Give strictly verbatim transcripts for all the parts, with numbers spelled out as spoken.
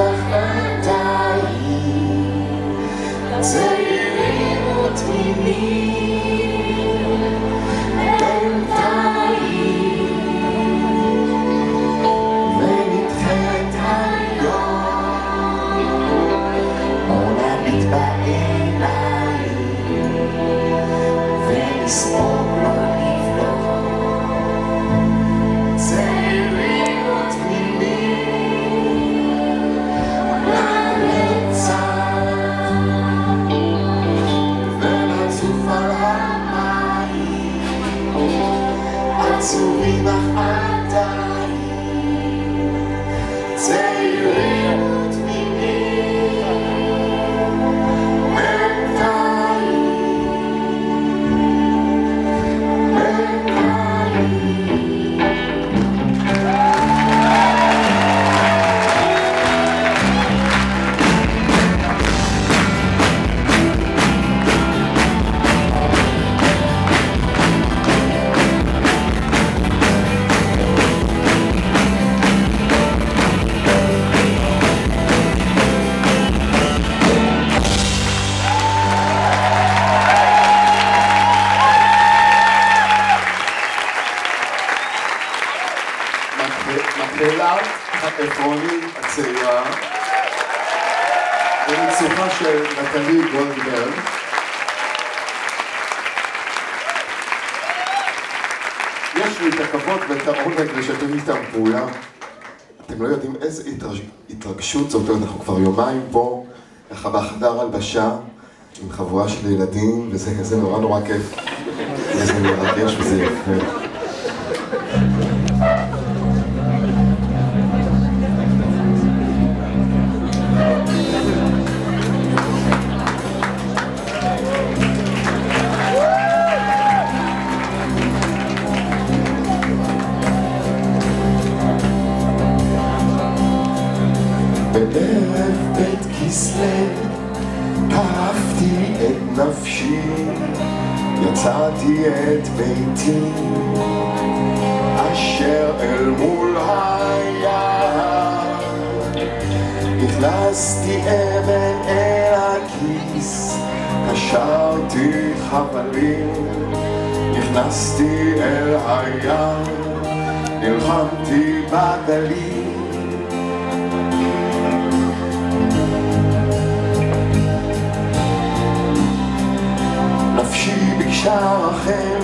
בחרתיים, צעירים ותמימים, בינתיים, ונדחת היום, עונה ביט בעיניים, ונספוג לא לבלום, צעירים ותמימים, לנצח, ונצוף על המים, עצובים אך עדיין, צעירים ותמימים, בינתיים, מקהלת העפרונית הצעירה בניצוחה של נטלי גולדברג. יש לי את הכבוד ואת העונג לשתף איתם פעולה. אתם לא יודעים איזה התרגשות זאת, אנחנו כבר יומיים פה, ככה בחדר הלבשה עם חבורה של ילדים, וזה נורא נורא כיף. זה מרגש וזה יפה. בערב בית כסלו כאבתי את נפשי, יצאתי את ביתי אשר אל מול היער, הכנסתי אבן אל הכיס, קשרתי חבלים, נכנסתי אל היער, נלחמתי בגלים. נפשי ביקשה רחם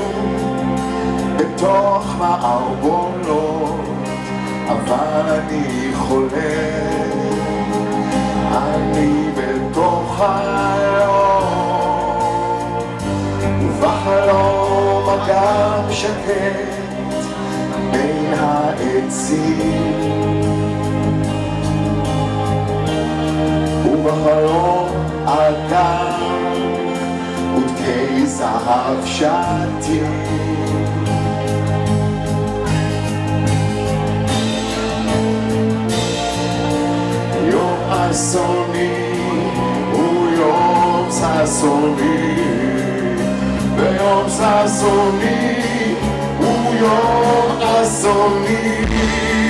בתוך מערבונות, אבל אני חולה, אני בתוך חלום, ובחלום אדם שקט בין העצים, ובחלום אדם ודקי זהב שתים. יום אסוני הוא יום ששוני, ויום ששוני הוא יום אסוני.